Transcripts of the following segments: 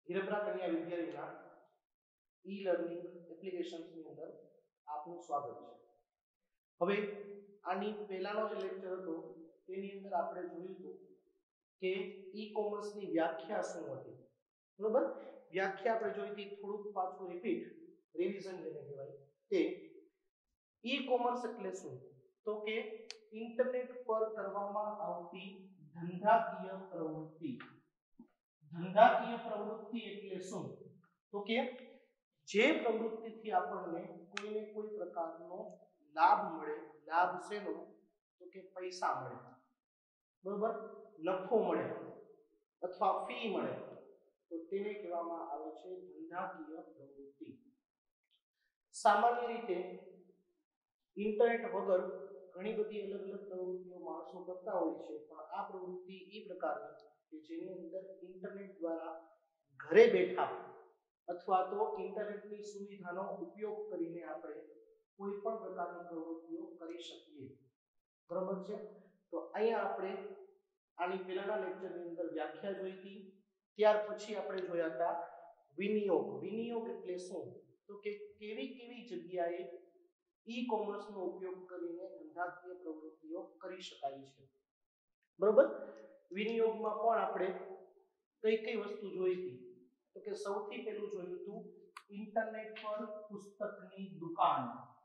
હીરબ્રા કન્યા વિદ્યાલયના e learning એપ્લિકેશન્સની અંદર આપનું સ્વાગત છે। હવે આની પહેલાનો જે લેક્ચર હતો તેની અંદર આપણે જોયું હતું કે ઈ કોમર્સની વ્યાખ્યા શું હતી, બરોબર? વ્યાખ્યા આપણે જોઈ હતી, થોડુંક પાછું રિપીટ રિવિઝન જેને કહેવાય તે ઈ કોમર્સ એટલે શું? તો કે ઇન્ટરનેટ પર કરવામાં આવતી ધંધાકીય પ્રવૃત્તિ। ધંધાકીય પ્રવૃત્તિ એટલે શું? તો કે જે પ્રવૃત્તિથી આપણને કોઈને કોઈ પ્રકારનો લાભ મળે। લાભ શેનો? તો કે પૈસા મળે, બરોબર? નફો મળે અથવા ફી મળે, તો તેને કહેવામાં આવે છે ધંધાકીય પ્રવૃત્તિ। સામાન્ય રીતે ઇન્ટરનેટ વગર ઘણી બધી અલગ અલગ પ્રવૃત્તિઓ માણસો કરતા હોય છે, પણ આ પ્રવૃત્તિ એ પ્રકારની કે જેની અંદર ઇન્ટરનેટ દ્વારા ઘરે બેઠા અથવા તો ઇન્ટરનેટની સુવિધાનો ઉપયોગ કરીને આપણે કોઈ પણ પ્રકારની પ્રવૃત્તિઓ કરી શકીએ, બરોબર છે? તો અહીંયા આપણે આની પહેલાના લેક્ચરની અંદર વ્યાખ્યા જોઈ હતી, ત્યાર પછી આપણે જોયા હતા વિનિયોગ। વિનિયોગ એટલે શું? તો કે કેવી કેવી જગ્યાએ ઈ કોમર્સનો ઉપયોગ કરીને ધંધાકીય પ્રવૃત્તિઓ કરી શકાય છે, બરોબર? વિનિયોગમાં પણ આપણે કઈ કઈ વસ્તુ જોઈ હતી? તો કે સૌથી પહેલું જોયું હતું ઇન્ટરનેટ પર પુસ્તકની દુકાન।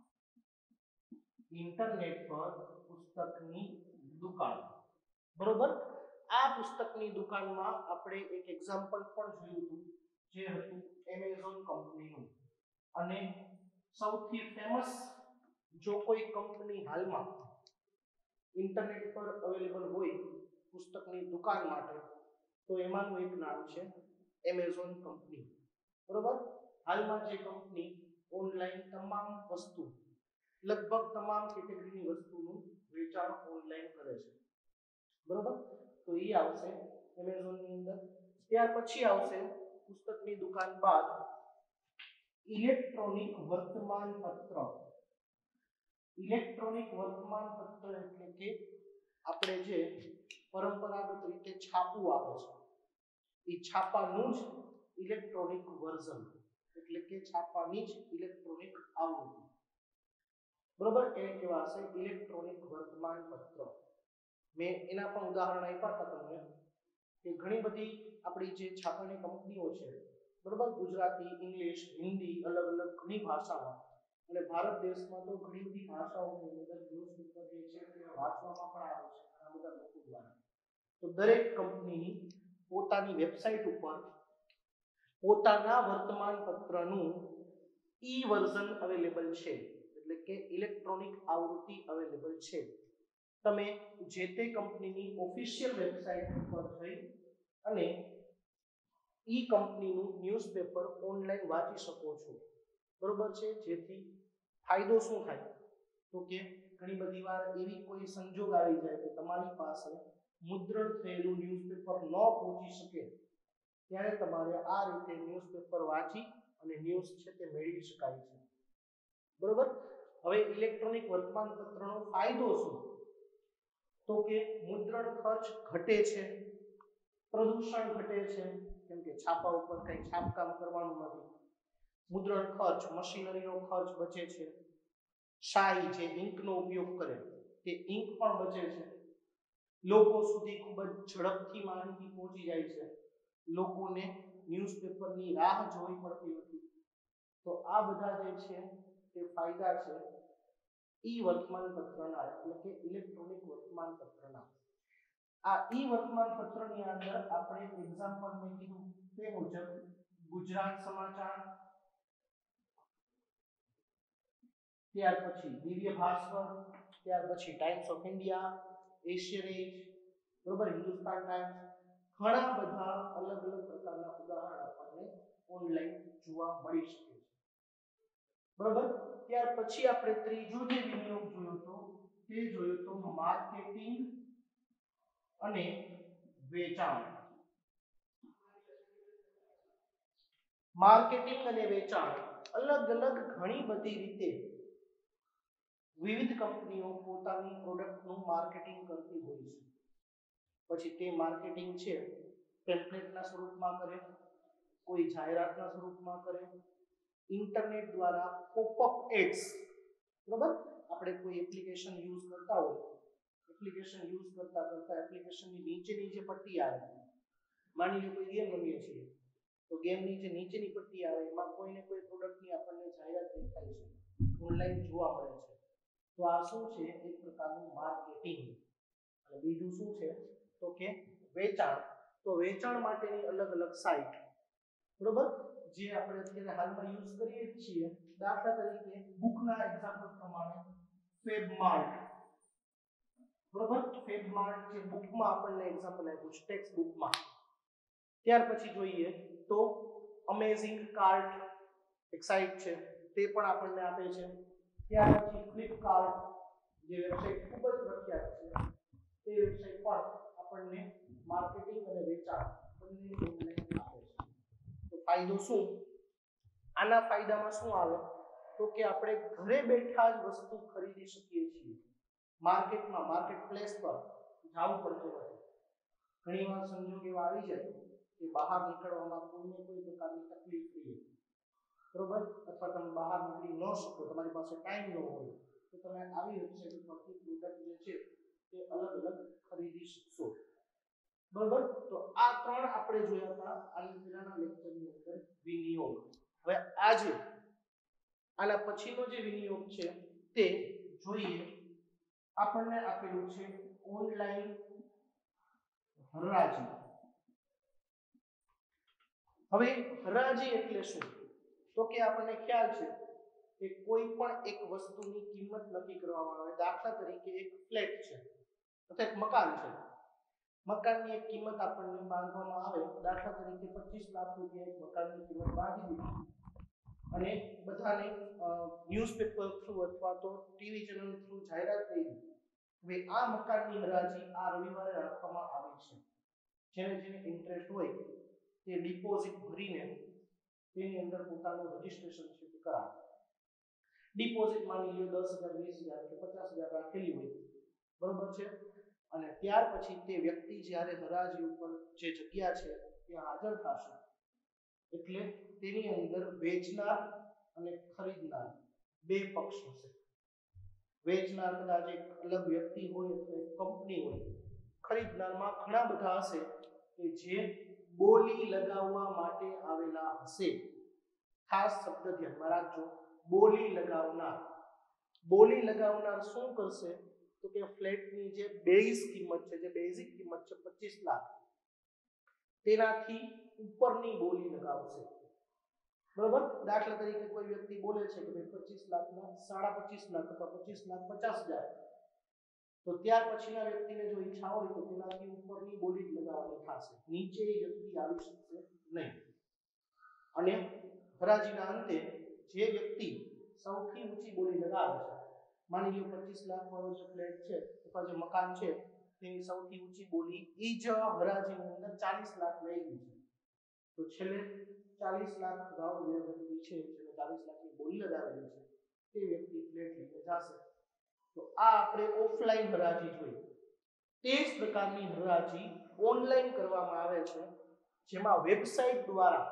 ઇન્ટરનેટ પર પુસ્તકની દુકાન, બરોબર? આ પુસ્તકની દુકાનમાં આપણે એક એક્ઝામ્પલ પણ જોયું હતું, જે હતું એમેઝોન કંપનીનું। અને સૌથી ફેમસ જો કોઈ કંપની હાલમાં ઇન્ટરનેટ પર અવેલેબલ હોય પુસ્તકની દુકાન માટે, તો એમાંનું એક નામ છે એમેઝોન કંપની, બરોબર? હાલમાં જે કંપની ઓનલાઈન તમામ વસ્તુ, લગભગ તમામ કેટેગરીની વસ્તુનું વેચાણ ઓનલાઈન કરે છે, બરોબર? તો એ આવશે એમેઝોનની અંદર। ત્યાર પછી આવશે પુસ્તકની દુકાન બાદ ઇલેક્ટ્રોનિક વર્તમાનપત્ર। ઇલેક્ટ્રોનિક વર્તમાનપત્ર એટલે કે આપણે જે પરંપરાગત રીતે છાપું આવે છે, એ છાપાનું જ ઇલેક્ટ્રોનિક વર્ઝન એટલે કે છાપાની જ ઇલેક્ટ્રોનિક આવૃત્તિ, બરોબર? એને કહેવાશે ઇલેક્ટ્રોનિક વર્તમાનપત્ર। મેં એના પણ ઉદાહરણ આપ્યા હતા તમને કે ઘણી બધી આપણી જે છાપાની કંપનીઓ છે, બરોબર? ગુજરાતી, ઇંગ્લિશ, હિન્દી, અલગ અલગ ઘણી ભાષામાં, અને ભારત દેશમાં તો ઘણી બધી ભાષાઓની અંદર ન્યૂઝપેપર જે છે તે વાંચવામાં પણ આવે છે ઘણા બધા લોકો દ્વારા। તો દરેક કંપનીની પોતાની વેબસાઇટ ઉપર પોતાના વર્તમાનપત્રનું ઈ વર્ઝન અવેલેબલ છે, એટલે કે ઇલેક્ટ્રોનિક આવૃત્તિ અવેલેબલ છે। તમે જે તે કંપનીની ઓફિશિયલ વેબસાઇટ ઉપર જઈ અને ઈ કંપનીનું ન્યૂઝપેપર ઓનલાઈન વાંચી શકો છો, બરોબર છે? જેથી ફાયદો શું થાય? તો કે ઘણી બધી વાર એવી કોઈ સંજોગ આવી જાય કે તમારી પાસે મુદ્રણ થયેલું ન્યૂઝપેપર ન પહોંચી શકે, ત્યારે તમારે આ રીતે ન્યૂઝપેપર વાંચી અને ન્યૂઝ છે તે મેળવી શકાય છે, બરોબર? હવે ઇલેક્ટ્રોનિક વર્તમાનપત્રનો ફાયદો શું? તો કે મુદ્રણ ખર્ચ ઘટે છે, પ્રદૂષણ ઘટે છે, કેમ કે છાપા ઉપર કંઈ છાપકામ કરવાનું નથી, મુદ્રણ ખર્ચ, મશીનરીનો ખર્ચ બચે છે, શાઈ જે ઇંકનો ઉપયોગ કરે તે ઇંક પણ બચે છે, લોકો સુધી ખૂબ જ ઝડપથી માહિતી પહોંચી જાય છે, લોકોને ન્યૂઝપેપરની રાહ જોવી પડતી નથી। તો આ બધા જે છે તે ફાયદા છે ઈ વર્તમાનપત્રના, એટલે કે ઇલેક્ટ્રોનિક વર્તમાનપત્રના। આ ઈ વર્તમાનપત્રની અંદર આપણે એક્ઝામ્પલ મેં કીધું તે મુજબ ગુજરાત સમાચાર, ત્યાર પછી દિવ્ય ભાસ્કર, ત્યાર પછી Times of India, Asian Age, બરોબર? હિન્દુસ્તાન ટાઈમ્સ, ઘણા બધા અલગ અલગ પ્રકારના ઉદાહરણ આપણને ઓનલાઈન જોવા મળી શકે છે, બરોબર? ત્યાર પછી આપણે ત્રીજો જે વિનિયોગ જોયો તો તે જોયો તો માર્કેટિંગ અને વેચાણ। માર્કેટિંગ અને વેચાણ અલગ અલગ ઘણી બધી રીતે વિવિધ કંપનીઓ પોતાની પ્રોડક્ટનું માર્કેટિંગ કરતી હોય છે। પછી તે માર્કેટિંગ છે પેમ્ફલેટના સ્વરૂપમાં કરે, કોઈ જાહેરાતના સ્વરૂપમાં કરે, ઇન્ટરનેટ દ્વારા પોપઅપ એડ્સ, બરોબર, આપણે કોઈ એપ્લિકેશન યુઝ કરતા હોય, એપ્લિકેશન યુઝ કરતા કરતા એપ્લિકેશનની નીચેની જે પટ્ટી આવે, માની લો કોઈ ગેમ રમીએ છીએ તો ગેમની જે નીચેની પટ્ટી આવે એમાં કોઈને કોઈ પ્રોડક્ટની આપણને જાહેરાત દેખાય છે, ઓનલાઈન જોવા મળે છે, તો આ શું છે, એક પ્રકારનું માર્કેટિંગ. અને બીજું શું છે તો કે વેચાણ. તો વેચાણ માટેની અલગ અલગ સાઇટ, બરોબર, જે આપણે અત્યારે હાલમાં યુઝ કરીએ છીએ. દાખલા તરીકે બુકના એક્ઝામ્પલ પ્રમાણે ફેબમાર્ટ, બરોબર, ફેબમાર્ટ જે બુકમાં આપણને એક્ઝામ્પલ આપ્યું છે ટેક્સ્ટ બુકમાં. ત્યાર પછી જોઈએ તો અમેઝિંગ કાર્ટ એક સાઇટ છે, તે પણ આપણને આપે છે. ત્યાર પછી ફ્લિપકાર્ટ જે વેબસાઇટ ખૂબ જ પ્રખ્યાત છે, તે વેબસાઇટ પણ આપણને માર્કેટિંગ અને વેચાણ બંને ઓનલાઈન આપે છે. તો ફાયદો શું? આના ફાયદામાં શું આવે તો કે આપણે ઘરે બેઠા જ વસ્તુ ખરીદી શકીએ છીએ. માર્કેટમાં, માર્કેટ પ્લેસ પર જવું પડતું નથી. ઘણીવાર સંજોગ એવા આવી જાય કે બહાર નીકળવામાં કોઈને કોઈ પ્રકારની તકલીફ રહે, બરોબર, અથવા તમે બહાર નીકળી ન શકો, તમારી પાસે ટાઈમ ન હોય, તો તમે આવી વેબસાઇટ પરથી પ્રોડક્ટ જે છે તે અલગ અલગ ખરીદી શકશો, બરોબર. તો આ ત્રણ આપણે જોયા હતા આની પહેલાના લેક્ચરની અંદર વિનિયોગ. હવે આજે આના પછીનો જે વિનિયોગ છે તે જોઈએ. આપણને આપેલું છે ઓનલાઈન હરાજી. હવે હરાજી એટલે શું? તો કે આપણને ખ્યાલ છે કે કોઈ પણ એક વસ્તુની કિંમત નક્કી કરવામાં આવે. દાખલા તરીકે એક ફ્લેટ છે અથવા એક મકાન છે, મકાનની એક કિંમત આપણને બાંધવામાં આવે. દાખલા તરીકે 25 લાખ રૂપિયા એક મકાનની કિંમત બાંધી દીધી અને બધાને ન્યૂઝપેપર થ્રુ અથવા તો ટીવી ચેનલ થ્રુ જાહેરાત થઈ ગઈ. હવે આ મકાનની હરાજી આ રવિવારે રાખવામાં આવી છે. જેને જેને ઇન્ટરેસ્ટ હોય તે ડિપોઝિટ ભરીને તેની અંદર પોતાનું રજીસ્ટ્રેશન છે તે કરાવે. ડિપોઝિટ માની લો 10,000, 20,000 કે 50,000 રાખેલી હોય, બરોબર છે. અને ત્યાર પછી તે વ્યક્તિ જ્યારે હરાજી ઉપર જે જગ્યા છે ત્યાં હાજર થશે એટલે તેની અંદર વેચનાર અને ખરીદનાર બે પક્ષ હશે. વેચનાર કદાચ એક અલગ વ્યક્તિ હોય અથવા એક કંપની હોય. ખરીદનારમાં ઘણા બધા હશે કે જે બોલી લગાવવા માટે આવેલા હશે. ખાસ શબ્દ ધ્યાનમાં રાખજો, બોલી લગાવનાર. બોલી લગાવનાર શું કરશે તો કે ફ્લેટની જે બેઝ કિંમત છે, જે બેઝિક કિંમત છે 25 લાખ, તેનાથી ઉપરની બોલી લગાવશે, બરોબર. દાખલા તરીકે કોઈ વ્યક્તિ બોલે છે કે ભાઈ 25 લાખના 25.5 લાખ અથવા 25,50,000, તો ત્યાર પછીના વ્યક્તિને જો ઈચ્છા હોય તો તેનાથી ઉપરની બોલી જ લગાવવાની થશે, નીચે એ વ્યક્તિ આવી શકશે નહીં. અને હરાજીના અંતે જે વ્યક્તિ સૌથી ઊંચી બોલી લગાવે છે, માની લો 25 લાખ વાળો જે ફ્લેટ છે અથવા જે મકાન છે તેની સૌથી ઊંચી બોલી એ જ હરાજીની અંદર 40 લાખ લઈ ગઈ છે, તો છેલ્લે 40 લાખ વાળો જે વ્યક્તિ છે જેને 40 લાખની બોલી લગાવેલી છે તે વ્યક્તિ ફ્લેટ લઈને જશે. તો આ આપણે ઓફલાઈન હરાજી જોઈ. તે જ પ્રકારની હરાજી ઓનલાઈન કરવામાં આવે છે, જેમાં વેબસાઇટ દ્વારા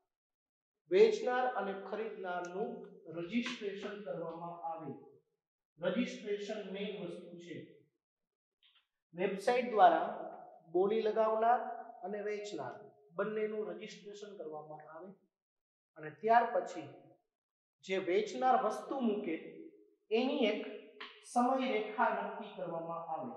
વેચનાર અને ખરીદનારનું રજીસ્ટ્રેશન કરવામાં આવે. રજીસ્ટ્રેશન મેઇન વસ્તુ છે. વેબસાઇટ દ્વારા બોલી લગાવનાર અને વેચનાર બંનેનું રજીસ્ટ્રેશન કરવામાં આવે અને ત્યાર પછી જે વેચનાર વસ્તુ મૂકે એની એક સમય રેખા નક્કી કરવામાં આવે.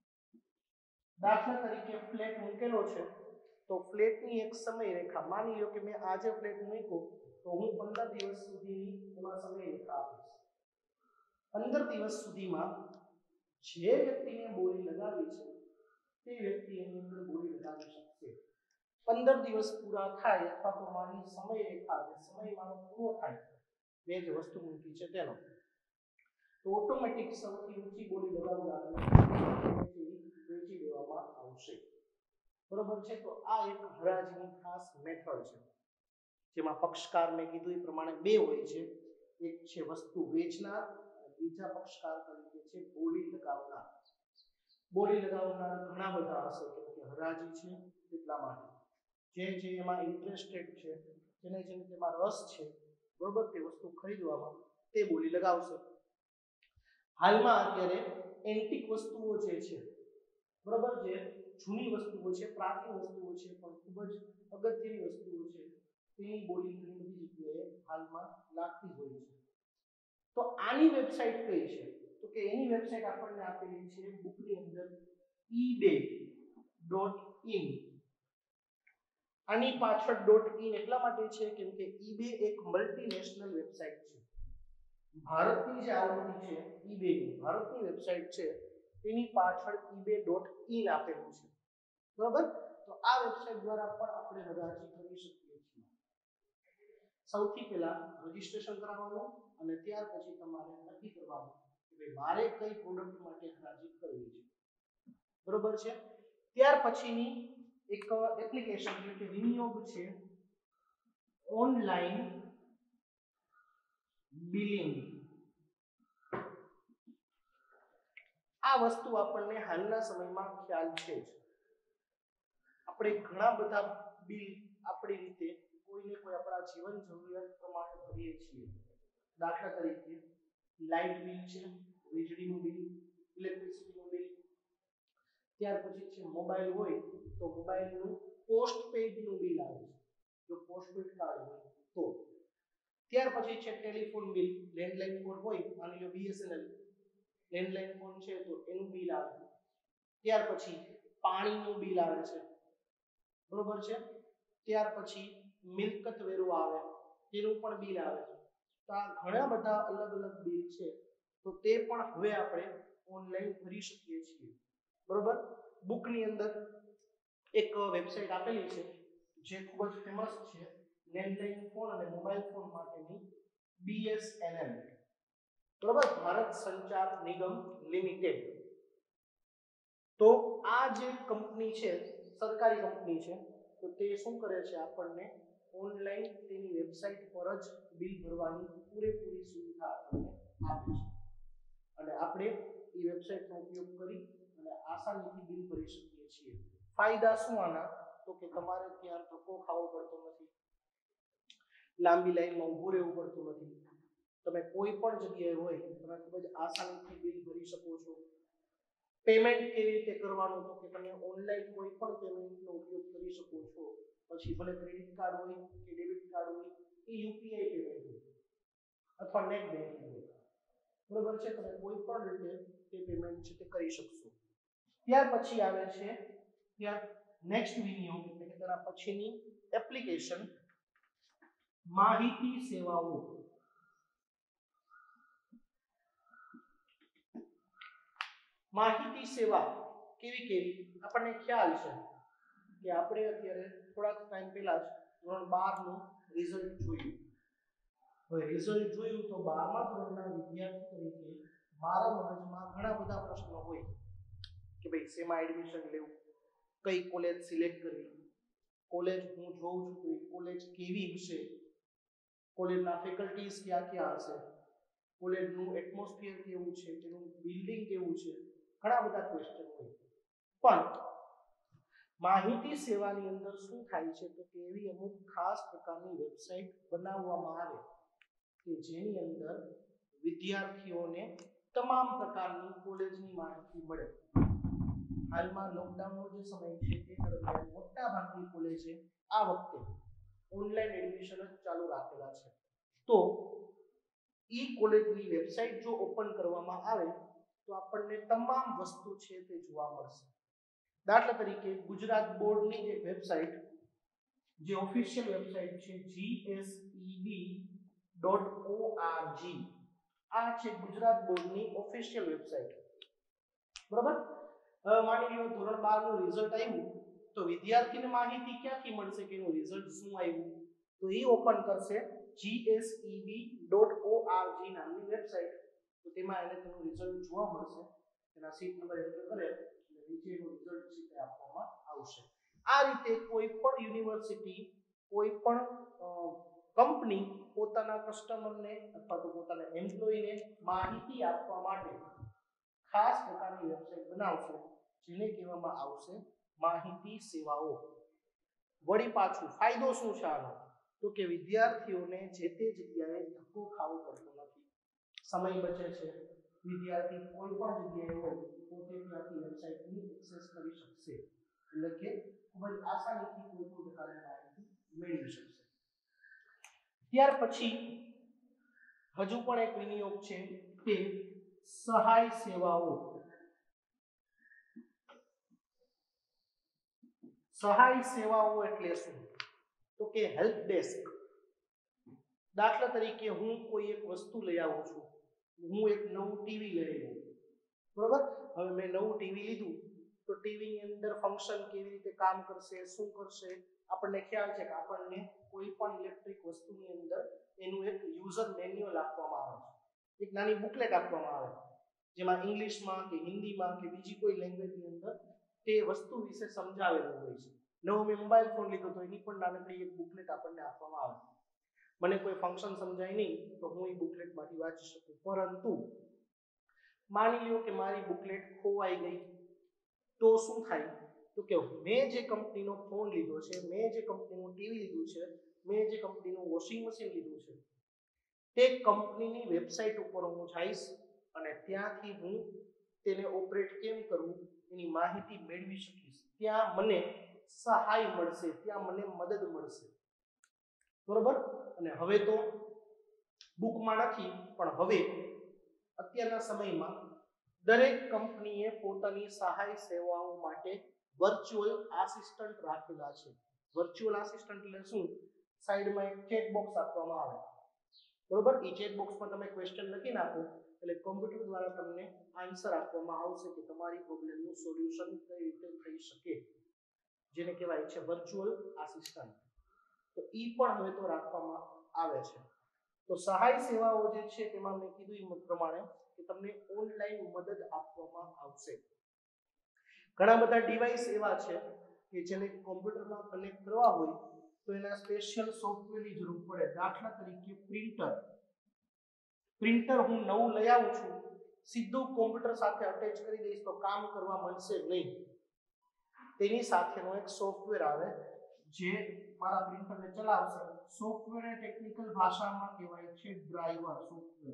દાખલા તરીકે ફ્લેટ મૂકેલો છે તો ફ્લેટની એક સમય રેખા, માની લો કે મેં આજે ફ્લેટ મૂક્યો તો હું 15 દિવસ સુધીની એમાં સમય રેખા આપીશ. 15 દિવસ સુધીમાં જે વ્યક્તિને બોલી લગાવી છે તે વ્યક્તિ એની અંદર બોલી લગાવી શકશે. 15 દિવસ પૂરા થાય અથવા તો મારી સમય રેખા, જે સમય મારો પૂરો થાય મેં જે વસ્તુ મૂકી છે તેનો, તો ઓટોમેટિક સૌથી ઊંચી બોલી લગાવનારને વેચી દેવામાં આવશે, બરોબર છે. તો આ એક હરાજીની ખાસ મેથડ છે, જેમાં પક્ષકાર મેં કીધું એ પ્રમાણે બે હોય છે. એક છે વસ્તુ વેચનાર અને બીજા પક્ષકાર તરીકે છે બોલી લગાવનાર. બોલી લગાવનાર ઘણા બધા હશે કેમ કે હરાજી છે એટલા માટે. જે એમાં ઇન્ટરેસ્ટેડ છે, જેને તેમાં રસ છે, બરોબર, તે વસ્તુ ખરીદવામાં તે બોલી લગાવશે. હાલમાં અત્યારે એન્ટિક વસ્તુઓ જે છે, બરોબર, જે જૂની વસ્તુઓ છે, પ્રાચીન વસ્તુઓ છે, પણ ખૂબ જ અગત્યની વસ્તુઓ છે, તેની બોલી ઘણી બધી જગ્યાએ હાલમાં લાગતી હોય છે. તો આની વેબસાઇટ કઈ છે? તો કે એની વેબસાઇટ આપણને આપેલી છે બુકની અંદર ebay.in. આની પાછળ .in એટલા માટે છે કેમ કે eBay એક મલ્ટીનેશનલ વેબસાઇટ છે. ભારતની જે આવૃત્તિ છે eBay ની ભારતની વેબસાઇટ છે, તેની પાછળ ebay.in આપેલું છે, બરાબર. તો આ વેબસાઇટ દ્વારા પણ આપણે હરાજી કરી શકીએ છીએ. સૌથી પહેલા રજીસ્ટ્રેશન કરાવવાનું અને ત્યાર પછી તમારે નક્કી કરવાનું કે ભાઈ મારે કઈ પ્રોડક્ટ માટે હરાજી કરવી છે, બરોબર છે. ત્યાર પછીની એક એપ્લિકેશન એટલે કે વિનિયોગ છે ઓનલાઈન બિલિંગ. આ વસ્તુ આપણને હાલના સમયમાં ખ્યાલ છે જ. આપણે ઘણા બધા બિલ આપણી રીતે કોઈને કોઈ આપણા જીવન જરૂરિયાત પ્રમાણે ભરીએ છીએ. દાખલા તરીકે લાઇટ બિલ છે, વીજળીનું બિલ, ઇલેક્ટ્રિસિટીનું બિલ. ત્યાર પછી છે મોબાઈલ હોય તો મોબાઈલનું પોસ્ટપેડનું બિલ આવે છે, જો પોસ્ટપેડ કાર્ડ હોય તો. ત્યાર પછી છે ટેલિફોન બિલ, લેન્ડલાઇન ફોન હોય, માની લો BSNL લેન્ડલાઇન ફોન છે તો એનું બિલ આવે. ત્યાર પછી પાણીનું બિલ આવે છે, બરોબર છે. ત્યાર પછી મિલકત વેરો આવે, તેનું પણ બિલ આવે છે. તો આ ઘણા બધા અલગ અલગ બિલ છે, તો તે પણ હવે આપણે ઓનલાઈન ભરી શકીએ છીએ, બરોબર. બુકની અંદર એક વેબસાઇટ આપેલી છે જે ખૂબ જ ફેમસ છે, લેન્ડલાઇન ફોન અને મોબાઈલ ફોન માટેની BSNL, બરોબર, ભારત સંચાર નિગમ લિમિટેડ. તો આ જે કંપની છે, સરકારી કંપની છે, તો તે શું કરે છે, આપણને ઓનલાઈન તેની વેબસાઇટ પર જ બિલ ભરવાની પૂરેપૂરી સુવિધા આપણને આપે છે અને આપણે એ વેબસાઇટનો ઉપયોગ કરી અને આસાનીથી બિલ ભરી શકીએ છીએ. ફાયદા શું આના? તો કે તમારે ત્યાં ધક્કો ખાવો પડતો નથી, લાંબી લાઈનમાં ઊભું રહેવું પડતું નથી. તમે કોઈ પણ જગ્યાએ હોય તમે ખૂબ જ આસાનીથી બિલ ભરી શકો છો. પેમેન્ટ કેવી રીતે કરવાનું? તો કે તમે ઓનલાઈન કોઈ પણ પેમેન્ટનો ઉપયોગ કરી શકો છો. પછી ભલે ક્રેડિટ કાર્ડ હોય કે ડેબિટ કાર્ડ હોય કે યુપીઆઈ પેમેન્ટ હોય અથવા નેટ બેન્કિંગ હોય, બરોબર છે. તમે કોઈ પણ રીતે તે પેમેન્ટ છે તે કરી શકશો. ત્યાર પછી આવે છે નેક્સ્ટ વિનિયોગ એટલે કે તેના પછીની એપ્લિકેશન માહિતી સેવાઓ. માહિતી સેવા કેવી આપણને ખ્યાલ છે કે આપણે અત્યારે થોડાક ટાઈમ પહેલા જ ધોરણ 12 નું રિઝલ્ટ જોયું. હવે રિઝલ્ટ જોયું તો 12મા ધોરણના વિદ્યાર્થી તરીકે મારા મગજમાં ઘણા બધા પ્રશ્નો હોય કે ભાઈ શેમાં એડમિશન લેવું, કઈ કોલેજ સિલેક્ટ કરવી, કોલેજ હું જોઉં છું તો એ કોલેજ કેવી હશે, કોલેજના ફેકલ્ટીઝ ક્યાં હશે, કોલેજનું એટમોસ્ફિયર કેવું છે, તેનું બિલ્ડિંગ કેવું છે, ઘણા બધા ક્વેશ્ચન હોય. પણ માહિતી સેવાની અંદર શું થાય છે તો કે એવી અમુક ખાસ પ્રકારની વેબસાઇટ બનાવવામાં આવે કે જેની અંદર વિદ્યાર્થીઓને તમામ પ્રકારની કોલેજની માહિતી મળે. હાલમાં લોકડાઉનનો જે સમય છે તે દરમિયાન મોટા ભાગની કોલેજે આ વખતે ઓનલાઈન એડમિશન જ ચાલુ રાખેલા છે. તો ઈ કોલેજની વેબસાઇટ જો ઓપન કરવામાં આવે તો આપણને તમામ વસ્તુ છે તે જોવા મળશે. દાખલા તરીકે ગુજરાત બોર્ડની જે વેબસાઇટ, જે ઓફિશિયલ વેબસાઇટ છે gseb.org, આ છે ગુજરાત બોર્ડની ઓફિશિયલ વેબસાઇટ, બરાબર. માની લો ધોરણ 12 નું રિઝલ્ટ આવ્યું તો વિદ્યાર્થીને માહિતી ક્યાંથી મળશે કે એનું રિઝલ્ટ શું આવ્યું? તો એ ઓપન કરશે gseb.org નામની વેબસાઇટ. તો તેમાં એને તેનું રિઝલ્ટ જોવા મળશે. તેના સીટ નંબર એન્ટર કરે એટલે નીચે એનું રિઝલ્ટ છે તે આપવામાં આવશે. આ રીતે કોઈ પણ યુનિવર્સિટી, કોઈ પણ કંપની પોતાના કસ્ટમરને અથવા તો પોતાના એમ્પ્લોયીને માહિતી આપવા માટે ખાસ પ્રકારની વેબસાઇટ બનાવશે જેને કહેવામાં આવશે માહિતી સેવાઓ. વળી પાછું ફાયદો શું છે આનો? તો કે વિદ્યાર્થીઓને જે તે જગ્યાએ ધક્કો ખાવો પડતો નથી, સમય બચે છે, વિદ્યાર્થી કોઈ પણ જગ્યાએ હોય પોતે ત્યાંથી વેબસાઇટની એક્સેસ કરી શકશે, એટલે કે ખૂબ જ આસાનીથી કોઈ પણ પ્રકારની માહિતી મેળવી શકશે. ત્યાર પછી હજુ પણ એક વિનિયોગ છે કે સહાય સેવાઓ. સહાય સેવાઓ એટલે શું? તો કે હેલ્પ ડેસ્ક. દાખલા તરીકે હું કોઈ એક વસ્તુ લઈ આવું છું, હું એક નવું ટીવી લઈ આવ્યો, બરોબર? હવે મેં નવું ટીવી લીધું તો ટીવીની અંદર ફંક્શન કેવી રીતે કામ કરશે, શું કરશે, આપણને ખ્યાલ છે કે આપણને કોઈ પણ ઇલેક્ટ્રિક વસ્તુની અંદર એનું એક યુઝર મેન્યુઅલ આપવામાં આવે છે, એક નાની બુકલેટ આપવામાં આવે જેમાં ઇંગ્લિશમાં કે હિન્દીમાં કે બીજી કોઈ લેંગ્વેજની અંદર તે વસ્તુ વિશે સમજાવેલું હોય છે. નવો મેં મોબાઈલ ફોન લીધો તો એની પણ નાનકડી એક બુકલેટ આપણને આપવામાં આવે. મને કોઈ ફંક્શન સમજાય નહીં તો હું એ બુકલેટમાંથી વાંચી શકું, પરંતુ માની લો કે મારી બુકલેટ ખોવાઈ ગઈ તો શું થાય? તો કે મેં જે કંપનીનો ફોન લીધો છે, મેં જે કંપનીનું ટીવી લીધું છે, મેં જે કંપનીનું વોશિંગ મશીન લીધું છે, તે કંપનીની વેબસાઇટ ઉપર હું જઈશ અને ત્યાંથી હું તેને ઓપરેટ કેમ કરવું એની માહિતી મેળવી શકીશ. ત્યાં મને સહાય મળશે, ત્યાં મને મદદ મળશે, બરોબર? અને હવે તો બુકમાં નથી, પણ હવે અત્યારના સમયમાં દરેક કંપનીએ પોતાની સહાય સેવાઓ માટે વર્ચ્યુઅલ આસિસ્ટન્ટ રાખેલા છે. વર્ચ્યુઅલ આસિસ્ટન્ટ એટલે શું? સાઈડમાં એક ચેટ બોક્સ આપવામાં આવે, બરોબર? એ ચેટ બોક્સમાં તમે ક્વેશ્ચન લખી નાખો એટલે કોમ્પ્યુટર દ્વારા તમને આન્સર આપવામાં આવશે કે તમારી પ્રોબ્લેમનું સોલ્યુશન કઈ રીતે થઈ શકે, જેને કહેવાય છે વર્ચ્યુઅલ આસિસ્ટન્ટ. તો એ પણ હવે તો રાખવામાં આવે છે. તો સહાય સેવાઓ જે છે તેમાં મેં કીધું એ પ્રમાણે કે તમને ઓનલાઈન મદદ આપવામાં આવશે. ઘણા બધા ડિવાઇસ એવા છે કે જેને કોમ્પ્યુટરમાં કનેક્ટ કરવા હોય તો એના સ્પેશિયલ સોફ્ટવેરની જરૂર પડે. દાખલા તરીકે પ્રિન્ટર હું નવું લઈ આવું છું, સીધું કોમ્પ્યુટર સાથે અટેચ કરી દઈશ તો કામ કરવા મળશે નહીં. તેની સાથેનો એક સોફ્ટવેર આવે જે મારા પ્રિન્ટરને ચલાવશે. સોફ્ટવેરને ટેકનિકલ ભાષામાં કહેવાય છે ડ્રાઈવર સોફ્ટવેર,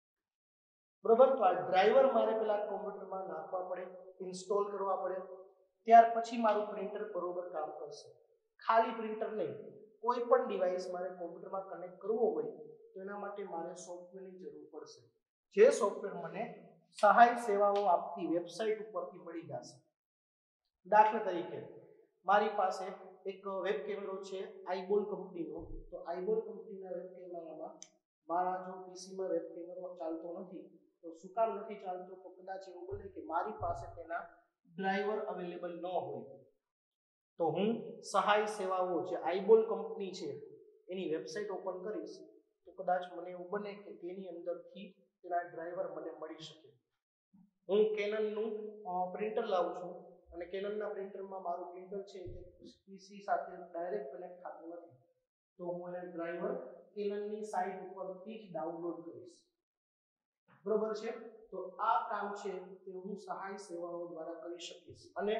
બરોબર? તો આ ડ્રાઈવર મારે પેલા કોમ્પ્યુટરમાં નાખવા પડે, ઇન્સ્ટોલ કરવા પડે, ત્યાર પછી મારું પ્રિન્ટર બરોબર કામ કરશે. ખાલી પ્રિન્ટર નહીં, કોઈ પણ ડિવાઇસ મારે કોમ્પ્યુટરમાં કનેક્ટ કરવો હોય તો એના માટે મારે સોફ્ટવેરની જરૂર પડશે, જે સોફ્ટવેર મને સહાય સેવાઓ આપતી વેબસાઇટ ઉપરથી મળી જશે. દાખલા તરીકે મારી પાસે એક વેબ કેમેરો છે આઈબોલ કંપનીનો, તો આઈબોલ કંપનીના વેબ કેમેરામાં મારા જો પીસીમાં વેબ કેમેરો ચાલતો નથી, તો શું કામ નથી ચાલતો? તો કદાચ એવું બને કે મારી પાસે તેના ડ્રાઈવર અવેલેબલ ન હોય, તો હું સહાય સેવાઓ જે આઈબોલ કંપની છે એની વેબસાઇટ ઓપન કરીશ તો કદાચ મને એવું બને કે તેની અંદરથી તેના ડ્રાઈવર મને મળી શકે. હું કેનનનું પ્રિન્ટર લાવું છું અને કેનનના પ્રિન્ટરમાં મારું પ્રિન્ટર છે તે પીસી સાથે ડાયરેક્ટ કનેક્ટ થતું નથી, તો હું એના ડ્રાઈવર કેનનની સાઇટ ઉપરથી જ ડાઉનલોડ કરીશ, બરોબર છે? તો આ કામ છે તે હું સહાય સેવાઓ દ્વારા કરી શકીશ. અને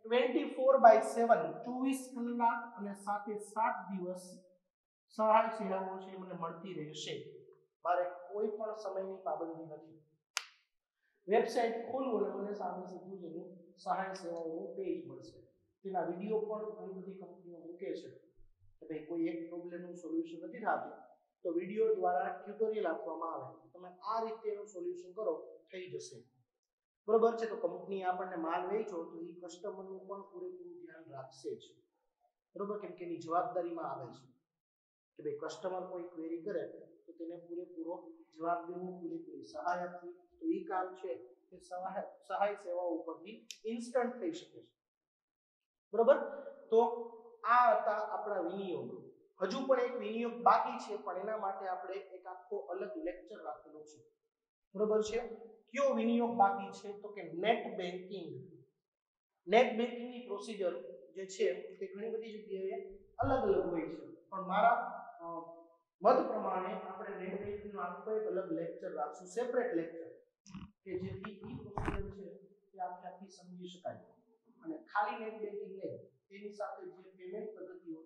24/7 24 કલાક અને 7 દિવસ સહાય સેવાઓ છે મને મળતી રહેશે. મારે કોઈ પણ સમયની પાબંદી નથી. વેબસાઇટ ખોલવું અને મને સામે સીધું જેનું સહાય સેવાઓનું પેજ મળશે. તેના વિડીયો પણ ઘણી બધી કંપનીઓ મૂકે છે કે ભાઈ કોઈ એક પ્રોબ્લેમનું સોલ્યુશન નથી થતું તો વિડીયો દ્વારા ટ્યુટોરિયલ આપવામાં આવે, તમે આ રીતે એનું સોલ્યુશન કરો, થઈ જશે, બરોબર છે? તો કંપની આપણને માલ વેચો તો એ કસ્ટમરનું પણ પૂરેપૂરું ધ્યાન રાખશે જ, બરોબર? કેમ કે એની જવાબદારીમાં આવે છે કે ભાઈ કસ્ટમર કોઈ ક્વેરી કરે તો તેને પૂરેપૂરો જવાબ દેવો, પૂરેપૂરી સહાય આપવી. તો એ કામ છે કે સહાય સેવાઓ ઉપરથી ઇન્સ્ટન્ટ થઈ શકે છે, બરોબર? તો આ હતા આપણા વિનિયોગ. હજુ પણ એક વિનિયોગ બાકી છે, પણ એના માટે આપણે એક આખો અલગ લેક્ચર રાખેલો છે, બરોબર છે? કયો વિનિયોગ બાકી છે? તો કે નેટ બેન્કિંગ. નેટ બેન્કિંગની પ્રોસિજર જે છે તે ઘણી બધી જગ્યાએ અલગ અલગ હોય છે, પણ મારા મત પ્રમાણે આપણે નેટ બેન્કિંગનો આખો એક અલગ લેક્ચર રાખશું, સેપરેટ લેક્ચર, કે જેથી ઈ પ્રોસિજર છે તે આખી સમજી શકાય. અને ખાલી નેટ બેન્કિંગ નહીં, તેની સાથે જે પેમેન્ટ પદ્ધતિઓ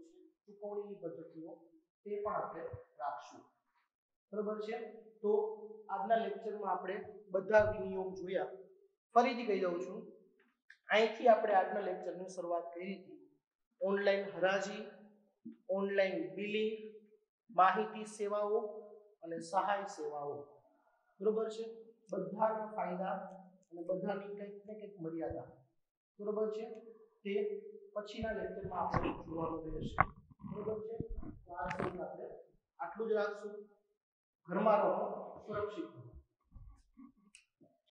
ગોઠવણીની પદ્ધતિઓ તે પણ આપણે રાખશું. બરોબર છે. તો આજના લેક્ચરમાં આપણે બધા વિનિયોગ જોયા. ફરીથી કહી દઉં છું, અહીંથી આપણે આજના લેક્ચરની શરૂઆત કરી હતી. ઓનલાઈન હરાજી, ઓનલાઈન બિલિંગ, માહિતી સેવાઓ અને સહાય સેવાઓ. બરોબર છે. બધાના ફાયદા અને બધાની કંઈક ને કંઈક મર્યાદા. બરોબર છે. તે પછીના લેક્ચરમાં આપણે જોવાનું રહેશે. બરોબર છે. તો આજ સુધી આપણે આટલું જ રાખશું. ઘરમાં રહો, સુરક્ષિત રહો.